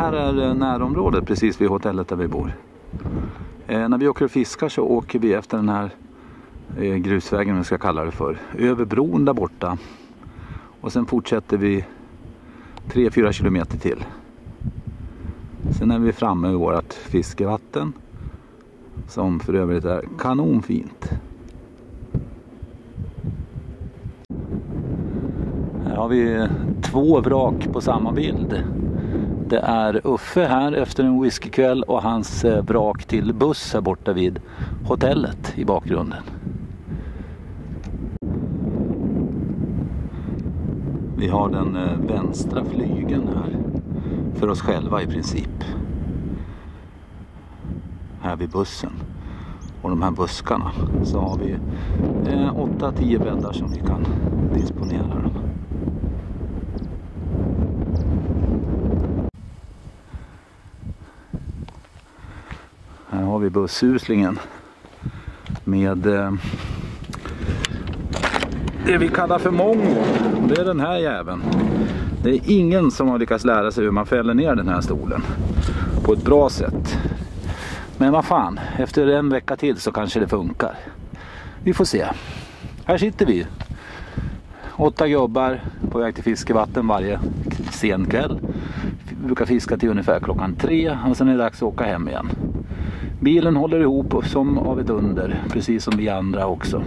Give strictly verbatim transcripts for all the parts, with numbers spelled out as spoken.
här är närområdet precis vid hotellet där vi bor. Eh, när vi åker och fiskar så åker vi efter den här eh, grusvägen, vi ska kalla det för. Över bron där borta. Och sen fortsätter vi tre fyra kilometer till. Sen är vi framme vid vårt fiskevatten. Som för övrigt är kanonfint. Här har vi två vrak på samma bild. Det är Uffe här efter en whiskykväll och hans vrak till buss här borta vid hotellet i bakgrunden. Vi har den vänstra flygeln här för oss själva i princip. Här vid bussen. Och de här buskarna så har vi åtta tio bäddar som vi kan disponera dem. Här har vi bussuslingen med eh, det vi kallar för mongo. Det är den här jäveln. Det är ingen som har lyckats lära sig hur man fäller ner den här stolen på ett bra sätt. Men vad fan, efter en vecka till så kanske det funkar. Vi får se. Här sitter vi. Åtta gubbar på väg till fiskevatten varje sen kväll. Vi brukar fiska till ungefär klockan tre och sen är det dags att åka hem igen. Bilen håller ihop som av ett under, precis som vi andra också.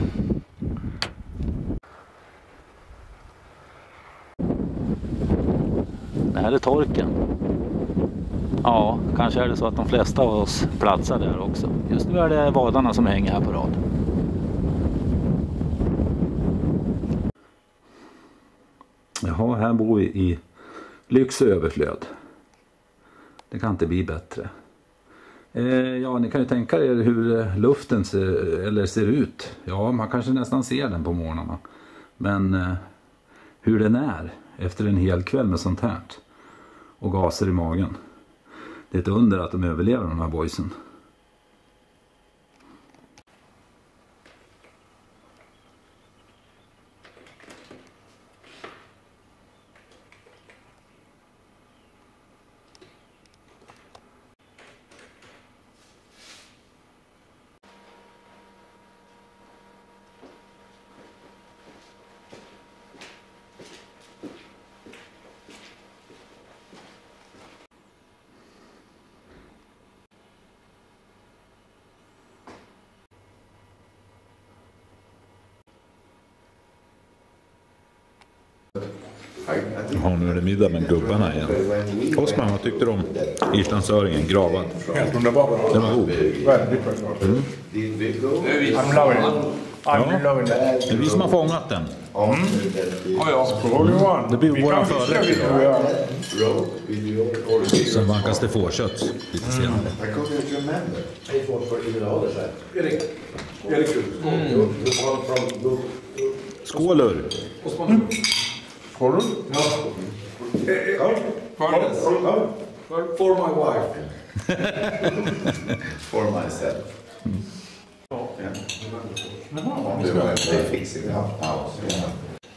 Det här är torken. Ja, kanske är det så att de flesta av oss platsar där också. Just nu är det vadarna som hänger här på rad. Jaha, här bor vi i lyx och överflöd. Det kan inte bli bättre. Eh, ja, ni kan ju tänka er hur luften ser, eller ser ut. Ja, man kanske nästan ser den på morgnarna. Men eh, hur den är efter en hel kväll med sånt här. Och gaser i magen. Det är ett under att de överlever, de här boysen. Ja, nu är det middag med gubbarna igen. Osman, vad tyckte du om islandsöringen, gravad? Helt underbart. Den var god. Väldigt bra. Mm. I'm loving it. I'm Ja. loving it. Det är vi som har fångat den. Mm. Oh, ja. Skål, Johan. Det blir Vi våra kan förrätt fiska idag. lite. Sen vankas det fårkött lite senare. Erik. Erik. Skålur! Skål. Ja. For my wife. For myself. Ja. Yeah. They fix it up now. Yeah.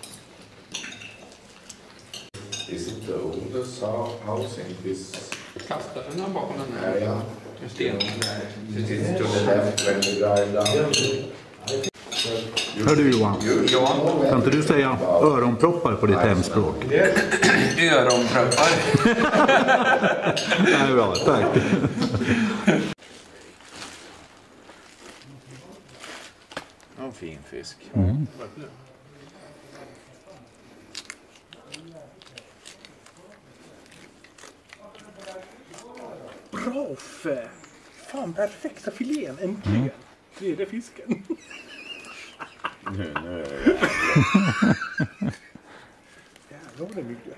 Is it the oldest house in this Kastaren bakom den här area? stenen. It is to the left when you drive down. Hör du Johan, kan inte du säga öronproppar på ditt hemspråk? Öronproppar. Nej, bra, tack. En fin fisk. Mm. Bra Uffe. Fan, perfekta filén. Äntligen. Mm. Tredje fisken. Nu, nu är det jävlar vad det mycket.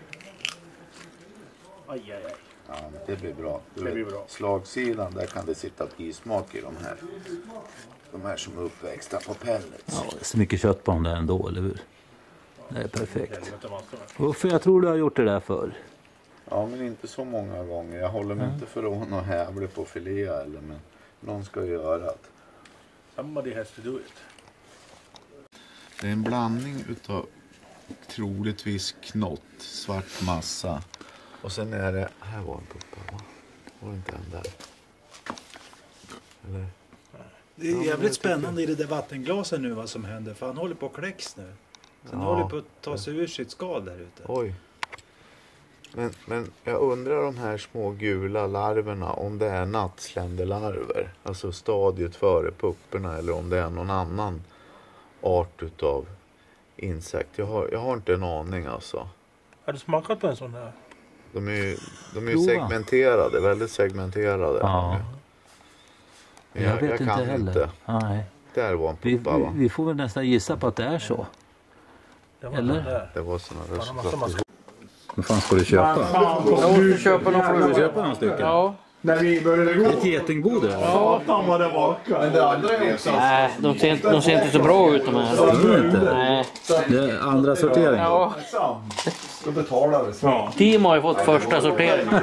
Aj, aj, aj. Ja, det blir bra. Du Det blir vet, bra. slagsidan, där kan det sitta bismak i de här. De här som är uppväxta på pellets. Ja, det är så mycket kött på dem där ändå, eller hur? Det är perfekt. Uffe, jag tror du har gjort det där förr. Ja, men inte så många gånger. Jag håller mig Mm. inte för att någon hävlig på filé eller, men någon ska göra det. Somebody has to do it. Det är en blandning utav troligtvis knott, svart massa Och sen är det... Här var en puppa, va? Var det inte en där? Eller? Det är jävligt spännande i det där vattenglaset nu vad som händer. För han håller på att kläcks nu. Så han Ja. håller på att ta sig ur sitt skal där ute. Oj. Men, men jag undrar de här små gula larverna, om det är nattsländelarver. Alltså stadiet före pupporna, eller om det är någon annan art utav insekt. Jag har, jag har inte en aning alltså. Har du smakat på en sån här? De är ju, de är ju Prova. segmenterade, väldigt segmenterade. Ja. Men Jag jag, vet jag inte kan heller. inte. Nej. Där var en Vi, puppa, vi, va? vi får väl nästan gissa på att det är så. Det var Eller? den där. Det var såna Fan, de måste man- resultat. Vad fan ska du köpa? Jag måste köpa någon Ska du fråga. köpa några stycken? Ja. När vi började gå. Ett getingbo där? Satan vad det var. Men det andra är också. Nej, de ser, inte- de ser inte så bra ut de här. Tror du inte? Nej. Det är andra sortering. Ja, Då betalar vi. Ja. Team har ju fått första sorteringen.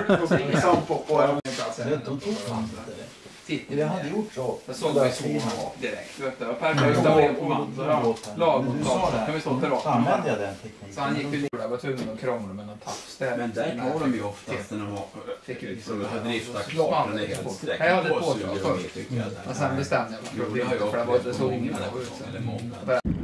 Vi hade gjort så. Jag såg det direkt. Vet du, perfekt av på man. Lagom tak. Kan vi stå till rakt. Använde jag den tekniken? Så han gick ju ner. Jag var tvungen att krångla med någon tafs där. Men där tar de ju oftast när de har Fick ut liksom drifta klart den är helt sträckt. Jag hade ett på påslag sugrör, först. tycker jag. Men sen bestämde jag mig för att Det har det jag för det var upplevt det på såg många ingen där bra också, eller ut. många.